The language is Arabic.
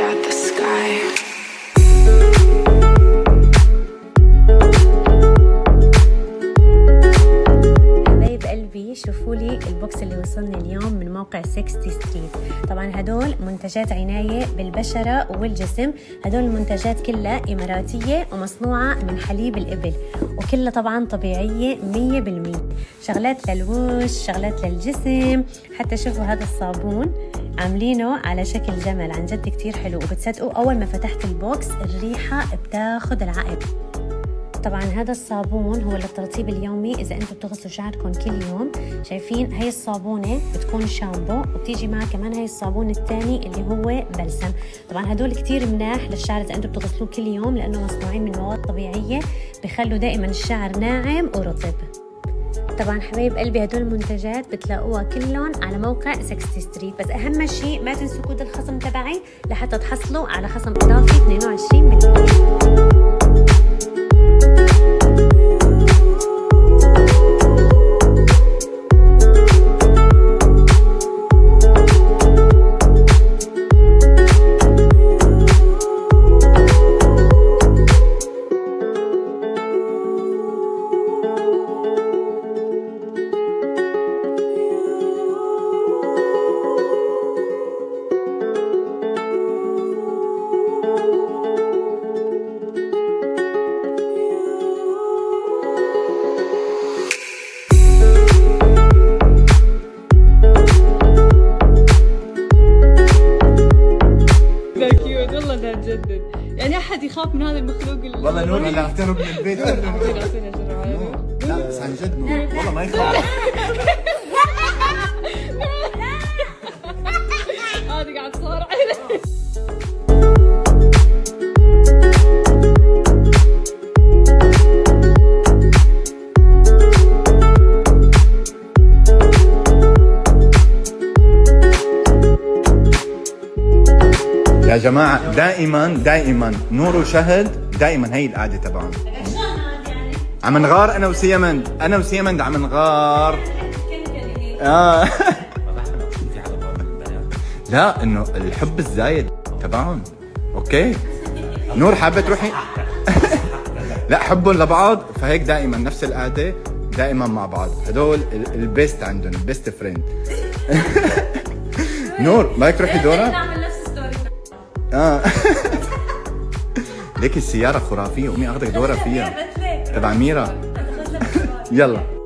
at the sky. شوفوا لي البوكس اللي وصلني اليوم من موقع 60 ستريت. طبعا هدول منتجات عناية بالبشرة والجسم، هدول المنتجات كلها إماراتية ومصنوعة من حليب الإبل، وكلها طبعا طبيعية 100%. شغلات للوش، شغلات للجسم. حتى شوفوا هذا الصابون عاملينه على شكل جمل، عن جد كتير حلو، وبتصدقوا أول ما فتحت البوكس الريحة بتاخد العقل. طبعا هذا الصابون هو للترطيب اليومي اذا انتم بتغسلوا شعركم كل يوم. شايفين هي الصابونه بتكون شامبو، وبتيجي معها كمان هي الصابون الثاني اللي هو بلسم. طبعا هدول كتير مناح للشعر اذا انتم بتغسلوه كل يوم، لانه مصنوعين من مواد طبيعيه بخلوا دائما الشعر ناعم ورطب. طبعا حبايب قلبي هدول المنتجات بتلاقوها كلهم على موقع 60 ستريت، بس اهم شيء ما تنسوا كود الخصم تبعي لحتى تحصلوا على خصم اضافي 22%. جدا يعني احد يخاف من هذا المخلوق والله نور انا اعتنوا من البيت. لا بس عن جد نور والله ما يخاف. هذه قاعد تصور عليه. يا جماعة دائما نور وشهد دائما هي القعدة تبعهم. عم نغار انا وسيمند عم نغار. لا انه الحب الزايد تبعهم. اوكي نور حابة تروحي؟ لا حبهم لبعض، فهيك دائما نفس القعدة دائما مع بعض. هدول البيست عندهم، البيست فريند. نور بدك تروحي دورة؟ ليك السيارة خرافية، قومي اخذك دورة فيها تبع ميرا. يلا